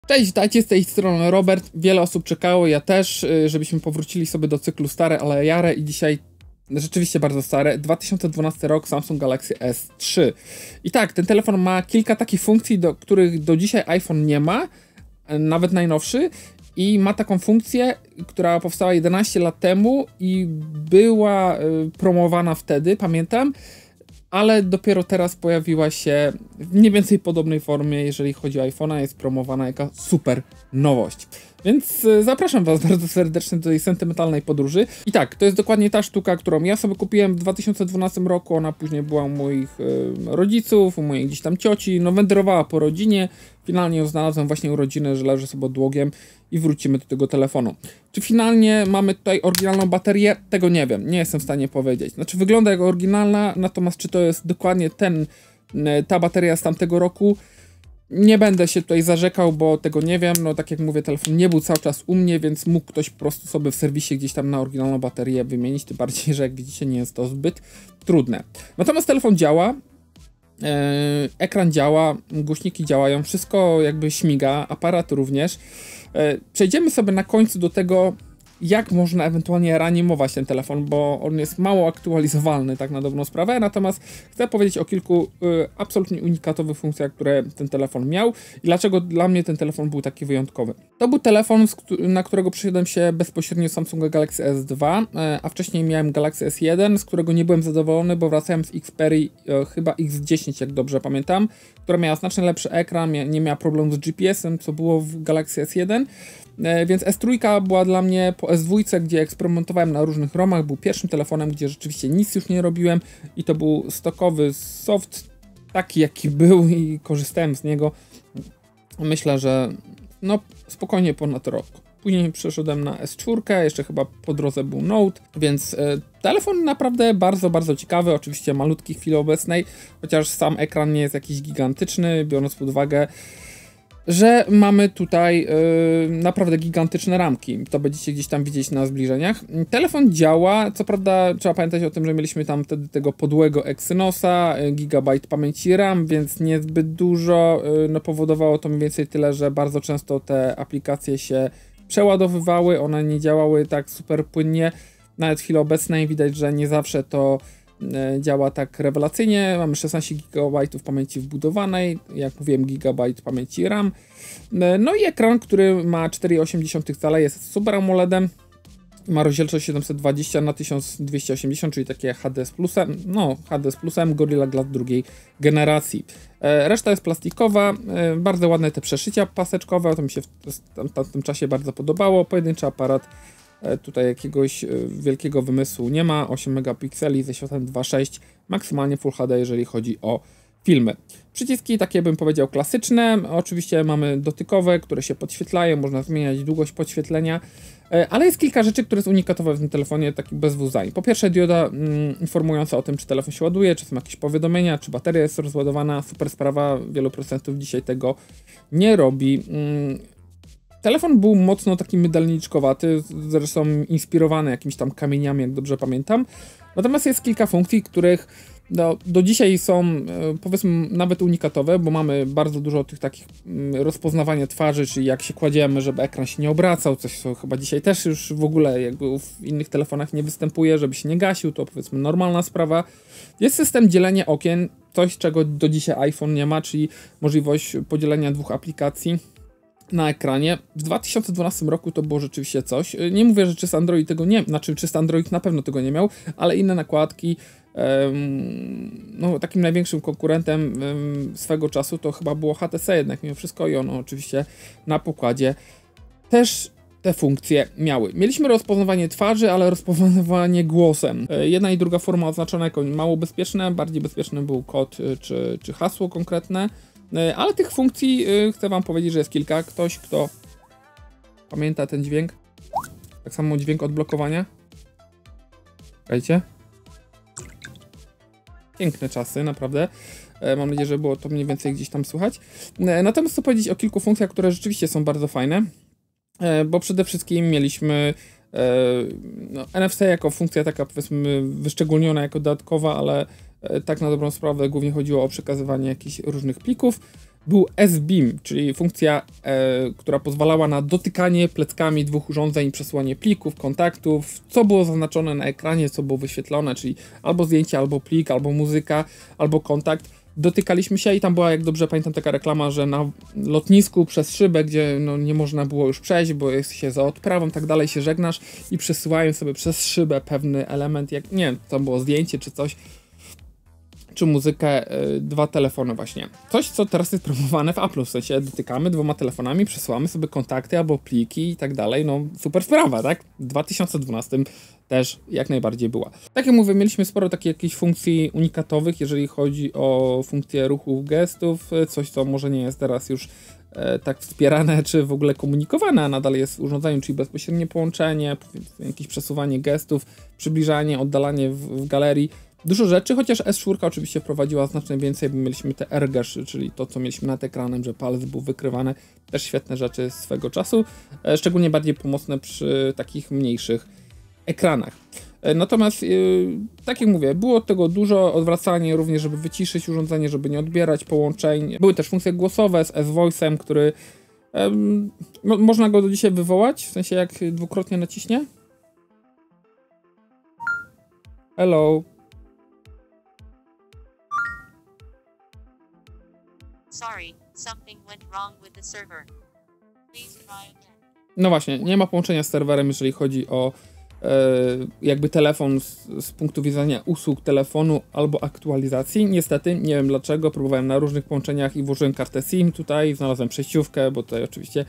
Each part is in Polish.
Cześć, witajcie, z tej strony Robert. Wiele osób czekało, ja też, żebyśmy powrócili sobie do cyklu stare, ale jare i dzisiaj rzeczywiście bardzo stare. 2012 rok, Samsung Galaxy S3. I tak, ten telefon ma kilka takich funkcji, których do dzisiaj iPhone nie ma, nawet najnowszy. I ma taką funkcję, która powstała 11 lat temu i była promowana wtedy, pamiętam. Ale dopiero teraz pojawiła się w mniej więcej podobnej formie, jeżeli chodzi o iPhone'a, jest promowana jako super nowość. Więc zapraszam was bardzo serdecznie do tej sentymentalnej podróży. I tak, to jest dokładnie ta sztuka, którą ja sobie kupiłem w 2012 roku, ona później była u moich rodziców, u mojej gdzieś tam cioci, no wędrowała po rodzinie, finalnie ją znalazłem właśnie u rodziny, że leży sobie odłogiem i wrócimy do tego telefonu. Czy finalnie mamy tutaj oryginalną baterię? Tego nie wiem, nie jestem w stanie powiedzieć. Znaczy wygląda jak oryginalna, natomiast czy to jest dokładnie ta bateria z tamtego roku? Nie będę się tutaj zarzekał, bo tego nie wiem, no tak jak mówię, telefon nie był cały czas u mnie, więc mógł ktoś po prostu sobie w serwisie gdzieś tam na oryginalną baterię wymienić, tym bardziej, że jak widzicie nie jest to zbyt trudne. Natomiast telefon działa, ekran działa, głośniki działają, wszystko jakby śmiga, aparat również. Przejdziemy sobie na końcu do tego, jak można ewentualnie reanimować ten telefon, bo on jest mało aktualizowalny, tak na dobrą sprawę, natomiast chcę powiedzieć o kilku absolutnie unikatowych funkcjach, które ten telefon miał i dlaczego dla mnie ten telefon był taki wyjątkowy. To był telefon, na którego przesiadłem się bezpośrednio z Samsunga Galaxy S2, a wcześniej miałem Galaxy S1, z którego nie byłem zadowolony, bo wracałem z Xperia chyba X10, jak dobrze pamiętam, która miała znacznie lepszy ekran, nie miała problemu z GPS-em, co było w Galaxy S1. Więc S3 była dla mnie po S2, gdzie eksperymentowałem na różnych ROMach, był pierwszym telefonem, gdzie rzeczywiście nic już nie robiłem i to był stokowy soft, taki jaki był i korzystałem z niego. Myślę, że no spokojnie ponad rok. Później przeszedłem na S4, jeszcze chyba po drodze był Note, więc telefon naprawdę bardzo, bardzo ciekawy, oczywiście malutki w chwili obecnej, chociaż sam ekran nie jest jakiś gigantyczny, biorąc pod uwagę, że mamy tutaj naprawdę gigantyczne ramki. To będziecie gdzieś tam widzieć na zbliżeniach. Telefon działa, co prawda trzeba pamiętać o tym, że mieliśmy tam wtedy tego podłego Exynosa, gigabajt pamięci RAM, więc niezbyt dużo. No powodowało to mniej więcej tyle, że bardzo często te aplikacje się przeładowywały, one nie działały tak super płynnie. Nawet w chwili obecnej widać, że nie zawsze to działa tak rewelacyjnie. Mamy 16 GB pamięci wbudowanej, jak mówiłem, gigabajt pamięci RAM. No i ekran, który ma 4,8 cala, jest Super AMOLEDem. Ma rozdzielczość 720 na 1280, czyli takie HD z plusem, no HD z plusem, Gorilla Glass drugiej generacji. Reszta jest plastikowa, bardzo ładne te przeszycia paseczkowe, to mi się w tamtym czasie bardzo podobało. Pojedynczy aparat tutaj jakiegoś wielkiego wymysłu nie ma, 8 megapikseli ze światłem 2.6, maksymalnie Full HD, jeżeli chodzi o filmy. Przyciski takie bym powiedział klasyczne, oczywiście mamy dotykowe, które się podświetlają, można zmieniać długość podświetlenia, ale jest kilka rzeczy, które są unikatowe w tym telefonie, takich bez dwóch zdań. Po pierwsze dioda informująca o tym, czy telefon się ładuje, czy są jakieś powiadomienia, czy bateria jest rozładowana, super sprawa, wielu procentów dzisiaj tego nie robi. Telefon był mocno taki mydalniczkowaty, zresztą inspirowany jakimiś tam kamieniami, jak dobrze pamiętam. Natomiast jest kilka funkcji, których do dzisiaj są, powiedzmy, nawet unikatowe, bo mamy bardzo dużo tych takich rozpoznawania twarzy, czyli jak się kładziemy, żeby ekran się nie obracał, coś co chyba dzisiaj też już w ogóle jakby w innych telefonach nie występuje, żeby się nie gasił, to powiedzmy normalna sprawa. Jest system dzielenia okien, coś czego do dzisiaj iPhone nie ma, czyli możliwość podzielenia dwóch aplikacji na ekranie. W 2012 roku to było rzeczywiście coś. Nie mówię, że czysty Android tego nie, znaczy czysty Android na pewno tego nie miał, ale inne nakładki, no takim największym konkurentem swego czasu to chyba było HTC jednak mimo wszystko i ono oczywiście na pokładzie też te funkcje miały. Mieliśmy rozpoznawanie twarzy, ale rozpoznawanie głosem. Jedna i druga forma oznaczona jako mało bezpieczne, bardziej bezpieczny był kod czy hasło konkretne. Ale tych funkcji chcę wam powiedzieć, że jest kilka. Ktoś, kto pamięta ten dźwięk, tak samo dźwięk odblokowania. Słuchajcie. Piękne czasy, naprawdę. Mam nadzieję, że było to mniej więcej gdzieś tam słychać. Natomiast chcę powiedzieć o kilku funkcjach, które rzeczywiście są bardzo fajne, bo przede wszystkim mieliśmy no, NFC jako funkcja taka, powiedzmy, wyszczególniona jako dodatkowa, ale tak na dobrą sprawę głównie chodziło o przekazywanie jakichś różnych plików. był S-Beam, czyli funkcja, która pozwalała na dotykanie pleckami dwóch urządzeń i przesyłanie plików, kontaktów, co było zaznaczone na ekranie, co było wyświetlone, czyli albo zdjęcie, albo plik, albo muzyka, albo kontakt. Dotykaliśmy się i tam była, jak dobrze pamiętam, taka reklama, że na lotnisku przez szybę, gdzie no, nie można było już przejść, bo jest się za odprawą, tak dalej, się żegnasz i przesyłają sobie przez szybę pewny element, jak nie wiem, tam było zdjęcie czy coś, czy muzykę, dwa telefony właśnie. Coś, co teraz jest promowane w Apple, w sensie dotykamy dwoma telefonami, przesyłamy sobie kontakty albo pliki i tak dalej, no super sprawa, tak? W 2012 też jak najbardziej była. Tak jak mówię, mieliśmy sporo takich jakichś funkcji unikatowych, jeżeli chodzi o funkcję ruchów, gestów, coś, co może nie jest teraz już tak wspierane, czy w ogóle komunikowane, a nadal jest w urządzeniu, czyli bezpośrednie połączenie, jakieś przesuwanie gestów, przybliżanie, oddalanie w galerii. Dużo rzeczy, chociaż S4 oczywiście wprowadziła znacznie więcej, bo mieliśmy te AirGash, czyli to, co mieliśmy nad ekranem, że palec był wykrywany. Też świetne rzeczy swego czasu, szczególnie bardziej pomocne przy takich mniejszych ekranach. Natomiast, tak jak mówię, było tego dużo, odwracanie również, żeby wyciszyć urządzenie, żeby nie odbierać połączeń. Były też funkcje głosowe z S-Voice'em, który można go do dzisiaj wywołać, w sensie jak dwukrotnie naciśnie. Hello. Sorry, something went wrong with the server. Please try again. No właśnie, nie ma połączenia z serwerem, jeżeli chodzi o jakby telefon z punktu widzenia usług telefonu albo aktualizacji. Niestety, nie wiem dlaczego, próbowałem na różnych połączeniach i włożyłem kartę SIM tutaj, znalazłem przejściówkę, bo tutaj oczywiście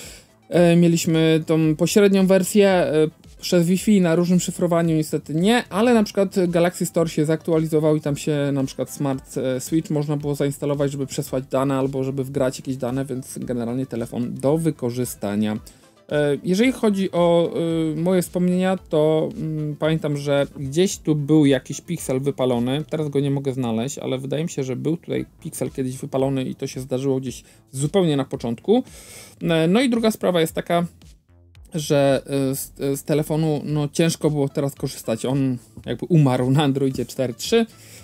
mieliśmy tą pośrednią wersję przez Wi-Fi na różnym szyfrowaniu, niestety nie, ale na przykład Galaxy Store się zaktualizował i tam się na przykład Smart Switch można było zainstalować, żeby przesłać dane albo żeby wgrać jakieś dane, więc generalnie telefon do wykorzystania. Jeżeli chodzi o moje wspomnienia, to pamiętam, że gdzieś tu był jakiś piksel wypalony, teraz go nie mogę znaleźć, ale wydaje mi się, że był tutaj piksel kiedyś wypalony i to się zdarzyło gdzieś zupełnie na początku. No i druga sprawa jest taka, że z telefonu no, ciężko było teraz korzystać, on jakby umarł na Androidzie 4.3.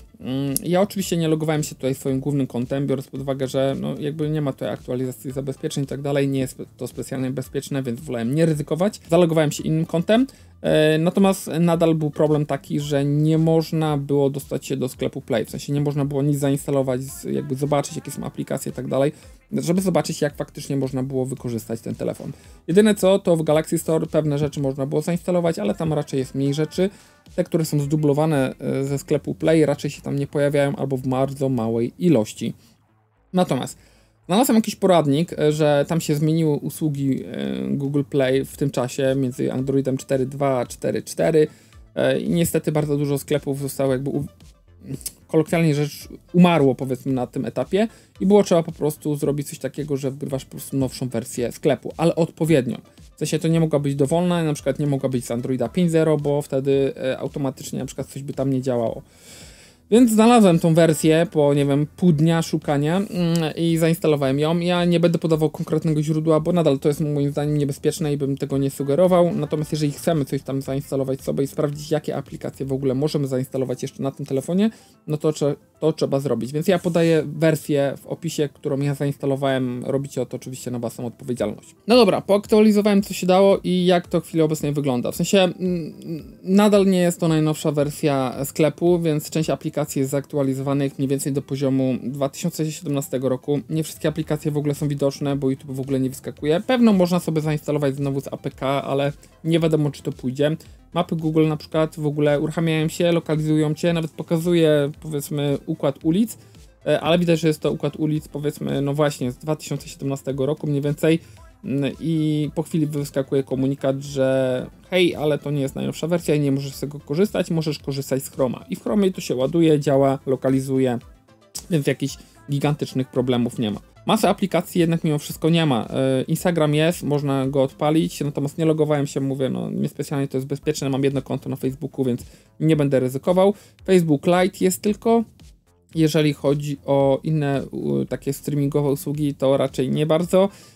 Ja oczywiście nie logowałem się tutaj swoim głównym kontem, biorąc pod uwagę, że no, jakby nie ma tutaj aktualizacji zabezpieczeń i tak dalej, nie jest to specjalnie bezpieczne, więc wolałem nie ryzykować. Zalogowałem się innym kontem, natomiast nadal był problem taki, że nie można było dostać się do sklepu Play, w sensie nie można było nic zainstalować, jakby zobaczyć jakie są aplikacje i tak dalej, żeby zobaczyć jak faktycznie można było wykorzystać ten telefon. Jedyne co, to w Galaxy Store pewne rzeczy można było zainstalować, ale tam raczej jest mniej rzeczy. Te, które są zdublowane ze sklepu Play, raczej się tam nie pojawiają albo w bardzo małej ilości. Natomiast znalazłem jakiś poradnik, że tam się zmieniły usługi Google Play w tym czasie między Androidem 4.2 a 4.4 i niestety bardzo dużo sklepów zostało jakby kolokwialnie rzecz umarło powiedzmy na tym etapie i było trzeba po prostu zrobić coś takiego, że wgrywasz po prostu nowszą wersję sklepu, ale odpowiednią. W sensie to nie mogła być dowolna, na przykład nie mogła być z Androida 5.0, bo wtedy automatycznie na przykład coś by tam nie działało. Więc znalazłem tą wersję po, nie wiem, pół dnia szukania i zainstalowałem ją. Ja nie będę podawał konkretnego źródła, bo nadal to jest moim zdaniem niebezpieczne i bym tego nie sugerował. Natomiast jeżeli chcemy coś tam zainstalować sobie i sprawdzić, jakie aplikacje w ogóle możemy zainstalować jeszcze na tym telefonie, no to trzeba zrobić. Więc ja podaję wersję w opisie, którą ja zainstalowałem. Robicie to oczywiście na własną odpowiedzialność. No dobra, poaktualizowałem co się dało i jak to w chwili obecnej wygląda. W sensie nadal nie jest to najnowsza wersja sklepu, więc część aplikacji jest zaktualizowanych mniej więcej do poziomu 2017 roku. Nie wszystkie aplikacje w ogóle są widoczne, bo YouTube w ogóle nie wyskakuje. Pewno można sobie zainstalować znowu z APK, ale nie wiadomo czy to pójdzie. Mapy Google na przykład w ogóle uruchamiają się, lokalizują cię, nawet pokazuje powiedzmy układ ulic, ale widać, że jest to układ ulic powiedzmy no właśnie z 2017 roku mniej więcej. I po chwili wyskakuje komunikat, że hej, ale to nie jest najnowsza wersja i nie możesz z tego korzystać, możesz korzystać z Chroma. I w Chromie to się ładuje, działa, lokalizuje, więc jakichś gigantycznych problemów nie ma. Masy aplikacji jednak mimo wszystko nie ma. Instagram jest, można go odpalić, natomiast nie logowałem się, mówię, no niespecjalnie to jest bezpieczne, mam jedno konto na Facebooku, więc nie będę ryzykował. Facebook Lite jest tylko. Jeżeli chodzi o inne takie streamingowe usługi, to raczej nie bardzo.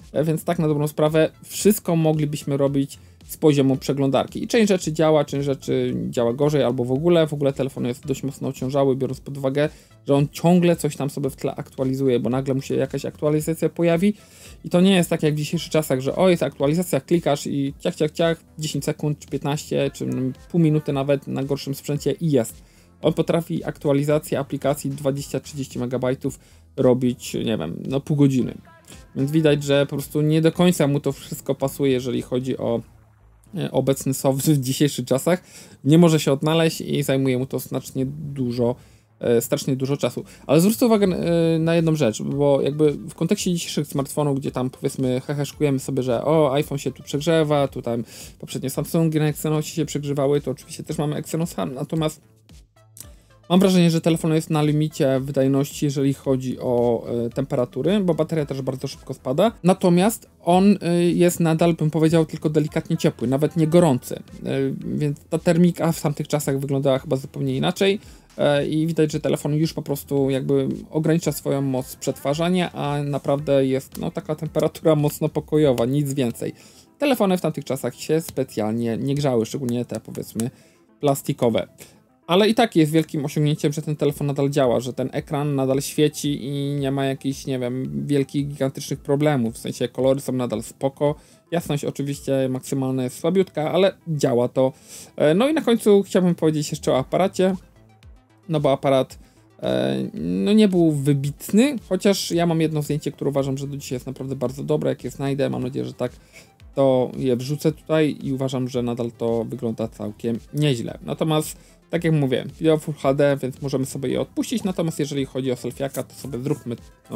więc tak na dobrą sprawę wszystko moglibyśmy robić z poziomu przeglądarki. I część rzeczy działa, część rzeczy działa gorzej albo w ogóle telefon jest dość mocno ociążały, biorąc pod uwagę, że on ciągle coś tam sobie w tle aktualizuje, bo nagle mu się jakaś aktualizacja pojawi i to nie jest tak jak w dzisiejszych czasach, że jest aktualizacja, klikasz i ciach, 10 sekund, czy 15, czy pół minuty nawet na gorszym sprzęcie i jest. On potrafi aktualizację aplikacji 20-30 MB robić, nie wiem, pół godziny. Więc widać, że po prostu nie do końca mu to wszystko pasuje, jeżeli chodzi o obecny soft w dzisiejszych czasach. Nie może się odnaleźć i zajmuje mu to strasznie dużo czasu. Ale zwróćcie uwagę na jedną rzecz, bo jakby w kontekście dzisiejszych smartfonów, gdzie tam powiedzmy heheszkujemy sobie, że iPhone się tu przegrzewa, tu tam poprzednie Samsungi na Exynosie się przegrzewały, to oczywiście też mamy Exynosa, natomiast mam wrażenie, że telefon jest na limicie wydajności, jeżeli chodzi o temperatury, bo bateria też bardzo szybko spada. Natomiast on jest nadal, bym powiedział, tylko delikatnie ciepły, nawet nie gorący. Więc ta termika w tamtych czasach wyglądała chyba zupełnie inaczej. I widać, że telefon już po prostu jakby ogranicza swoją moc przetwarzania, a naprawdę jest taka temperatura mocno pokojowa, nic więcej. Telefony w tamtych czasach się specjalnie nie grzały, szczególnie te powiedzmy plastikowe. Ale i tak jest wielkim osiągnięciem, że ten telefon nadal działa, że ten ekran nadal świeci i nie ma jakichś, nie wiem, wielkich, gigantycznych problemów. W sensie kolory są nadal spoko. Jasność oczywiście maksymalna jest słabiutka, ale działa to. No i na końcu chciałbym powiedzieć jeszcze o aparacie. No bo aparat nie był wybitny, chociaż ja mam jedno zdjęcie, które uważam, że do dzisiaj jest naprawdę bardzo dobre. Jak je znajdę, mam nadzieję, że tak, to je wrzucę tutaj i uważam, że nadal to wygląda całkiem nieźle. Natomiast tak jak mówię, wideo Full HD, więc możemy sobie je odpuścić, natomiast jeżeli chodzi o selfiaka, to sobie zróbmy,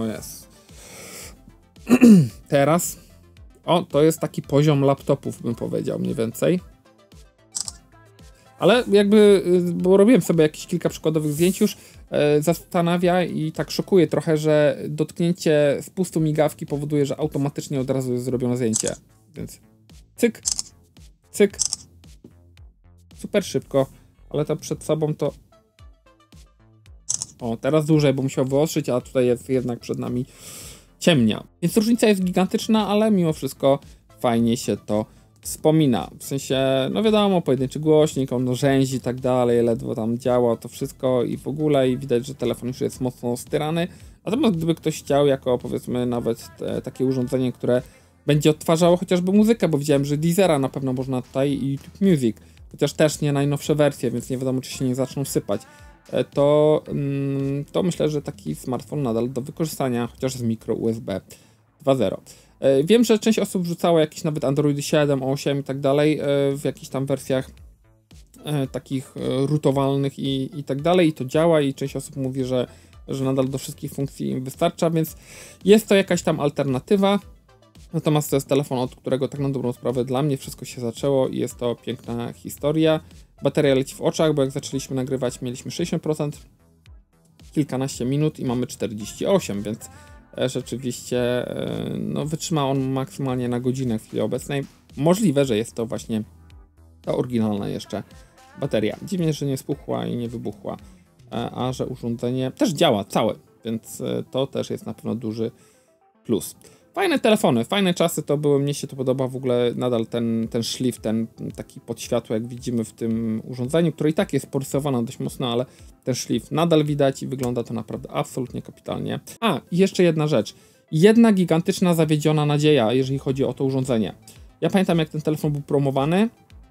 teraz, to jest taki poziom laptopów, bym powiedział, mniej więcej. Ale jakby, bo robiłem sobie jakieś kilka przykładowych zdjęć już, zastanawia i tak szokuje trochę, że dotknięcie spustu migawki powoduje, że automatycznie od razu jest zrobione zdjęcie. Więc cyk, cyk, super szybko. Ale to przed sobą to... teraz dłużej, bo musiał wyostrzyć, a tutaj jest jednak przed nami ciemnia. Więc różnica jest gigantyczna, ale mimo wszystko fajnie się to wspomina. W sensie, wiadomo, pojedynczy głośnik, on rzęzi i tak dalej, ledwo tam działa to wszystko i w ogóle i widać, że telefon już jest mocno styrany. Natomiast gdyby ktoś chciał jako, powiedzmy, nawet takie urządzenie, które będzie odtwarzało chociażby muzykę, bo widziałem, że Deezera na pewno można tutaj i YouTube Music, chociaż też nie najnowsze wersje, więc nie wiadomo, czy się nie zaczną sypać, to myślę, że taki smartfon nadal do wykorzystania, chociaż z micro USB 2.0. Wiem, że część osób wrzucała jakieś nawet Androidy 7, 8 i tak dalej w jakichś tam wersjach takich rootowalnych i tak dalej i to działa i część osób mówi, że nadal do wszystkich funkcji im wystarcza, więc jest to jakaś tam alternatywa. Natomiast to jest telefon, od którego tak na dobrą sprawę dla mnie wszystko się zaczęło i jest to piękna historia. Bateria leci w oczach, bo jak zaczęliśmy nagrywać mieliśmy 60%, kilkanaście minut i mamy 48%, więc rzeczywiście wytrzyma on maksymalnie na godzinę w chwili obecnej. Możliwe, że jest to właśnie ta oryginalna jeszcze bateria. Dziwnie, że nie spuchła i nie wybuchła, a że urządzenie też działa całe, więc to też jest na pewno duży plus. Fajne telefony, fajne czasy to były, mnie się to podoba w ogóle nadal ten szlif, ten taki pod światło jak widzimy w tym urządzeniu, które i tak jest porysowane dość mocno, ale ten szlif nadal widać i wygląda to naprawdę absolutnie kapitalnie. I jeszcze jedna rzecz, jedna gigantyczna zawiedziona nadzieja, jeżeli chodzi o to urządzenie. Ja pamiętam, jak ten telefon był promowany,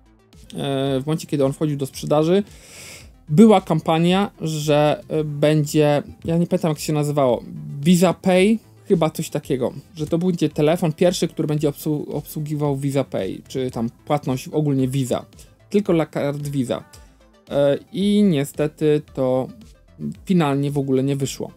w momencie kiedy on wchodził do sprzedaży, była kampania, że będzie, ja nie pamiętam jak się nazywało, Visa Pay, chyba coś takiego, że to będzie telefon pierwszy, który będzie obsługiwał Visa Pay, czy tam płatność ogólnie Visa, tylko dla kart Visa. I niestety to finalnie w ogóle nie wyszło.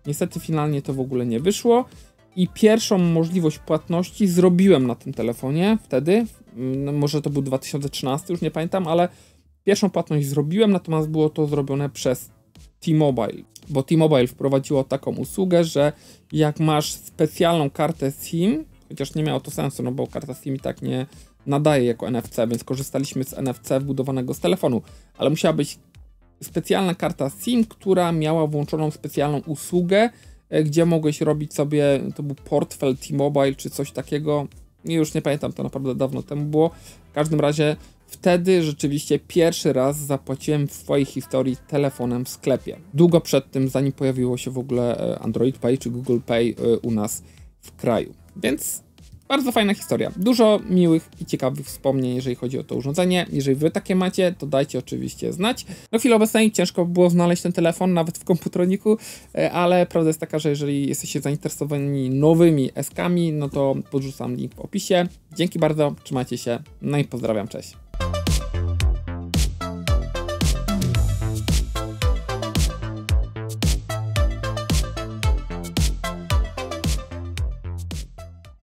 I pierwszą możliwość płatności zrobiłem na tym telefonie wtedy, może to był 2013, już nie pamiętam, ale pierwszą płatność zrobiłem, natomiast było to zrobione przez T-Mobile, bo T-Mobile wprowadziło taką usługę, że jak masz specjalną kartę SIM, chociaż nie miało to sensu, bo karta SIM i tak nie nadaje jako NFC, więc korzystaliśmy z NFC wbudowanego z telefonu, ale musiała być specjalna karta SIM, która miała włączoną specjalną usługę gdzie mogłeś robić sobie, to był portfel T-Mobile czy coś takiego, już nie pamiętam, to naprawdę dawno temu było. W każdym razie wtedy rzeczywiście pierwszy raz zapłaciłem w swojej historii telefonem w sklepie. Długo przed tym, zanim pojawiło się w ogóle Android Pay czy Google Pay u nas w kraju. Więc bardzo fajna historia. Dużo miłych i ciekawych wspomnień, jeżeli chodzi o to urządzenie. Jeżeli wy takie macie, to dajcie oczywiście znać. Na chwilę obecnej ciężko było znaleźć ten telefon, nawet w komputroniku, ale prawda jest taka, że jeżeli jesteście zainteresowani nowymi S-kami, no to podrzucam link w opisie. Dzięki bardzo, trzymajcie się, no i pozdrawiam, cześć.